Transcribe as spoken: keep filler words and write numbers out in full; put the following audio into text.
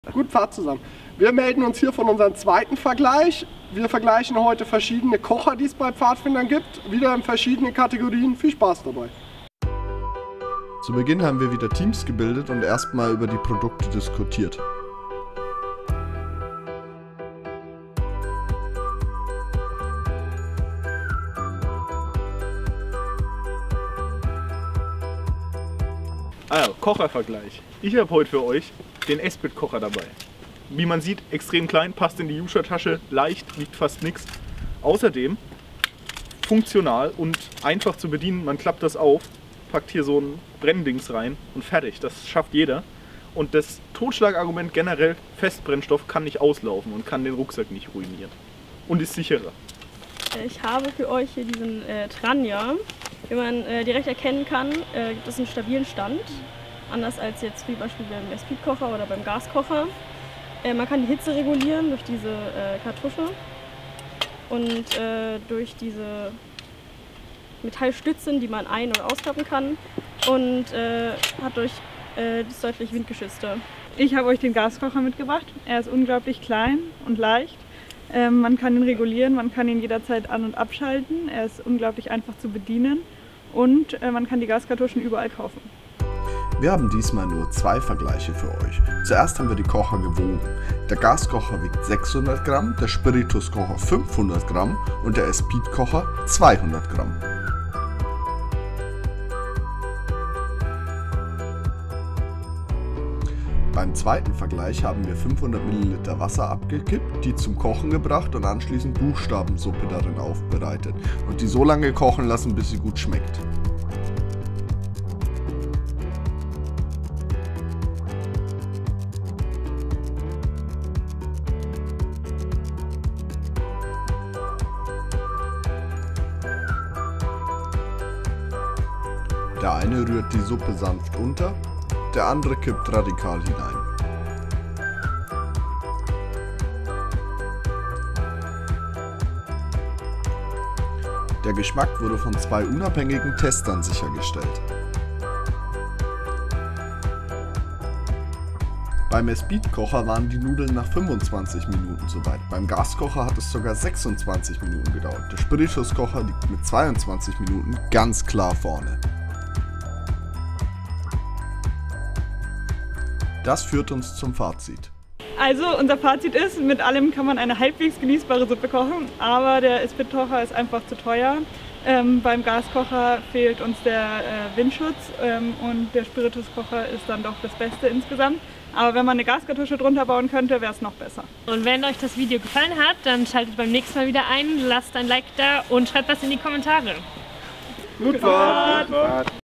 Gut, Fahrt zusammen. Wir melden uns hier von unserem zweiten Vergleich. Wir vergleichen heute verschiedene Kocher, die es bei Pfadfindern gibt. Wieder in verschiedenen Kategorien. Viel Spaß dabei. Zu Beginn haben wir wieder Teams gebildet und erstmal über die Produkte diskutiert. Also, Kochervergleich. Ich habe heute für euch den Esbit-Kocher dabei. Wie man sieht, extrem klein, passt in die Jusha-Tasche, leicht, wiegt fast nichts. Außerdem funktional und einfach zu bedienen. Man klappt das auf, packt hier so ein Brenndings rein und fertig. Das schafft jeder. Und das Totschlagargument generell, Festbrennstoff kann nicht auslaufen und kann den Rucksack nicht ruinieren. Und ist sicherer. Ich habe für euch hier diesen äh, Tranja. Wie man äh, direkt erkennen kann, äh, gibt es einen stabilen Stand. Anders als jetzt wie Beispiel beim Speedkocher oder beim Gaskocher. Äh, man kann die Hitze regulieren durch diese äh, Kartusche und äh, durch diese Metallstützen, die man ein- oder ausklappen kann, und äh, hat durch äh, das deutlich windgeschützte. Ich habe euch den Gaskocher mitgebracht. Er ist unglaublich klein und leicht. Ähm, man kann ihn regulieren, man kann ihn jederzeit an- und abschalten. Er ist unglaublich einfach zu bedienen und äh, man kann die Gaskartuschen überall kaufen. Wir haben diesmal nur zwei Vergleiche für euch. Zuerst haben wir die Kocher gewogen. Der Gaskocher wiegt sechshundert Gramm, der Spirituskocher fünfhundert Gramm und der Speedkocher zweihundert Gramm. Beim zweiten Vergleich haben wir fünfhundert Milliliter Wasser abgekippt, die zum Kochen gebracht und anschließend Buchstabensuppe darin aufbereitet und die so lange kochen lassen, bis sie gut schmeckt. Der eine rührt die Suppe sanft unter, der andere kippt radikal hinein. Der Geschmack wurde von zwei unabhängigen Testern sichergestellt. Beim Speedkocher waren die Nudeln nach fünfundzwanzig Minuten soweit. Beim Gaskocher hat es sogar sechsundzwanzig Minuten gedauert. Der Spirituskocher liegt mit zweiundzwanzig Minuten ganz klar vorne. Das führt uns zum Fazit. Also unser Fazit ist, mit allem kann man eine halbwegs genießbare Suppe kochen, aber der Speedkocher ist einfach zu teuer. Ähm, beim Gaskocher fehlt uns der äh, Windschutz ähm, und der Spirituskocher ist dann doch das Beste insgesamt. Aber wenn man eine Gaskartusche drunter bauen könnte, wäre es noch besser. Und wenn euch das Video gefallen hat, dann schaltet beim nächsten Mal wieder ein, lasst ein Like da und schreibt was in die Kommentare. Gut Fahrt!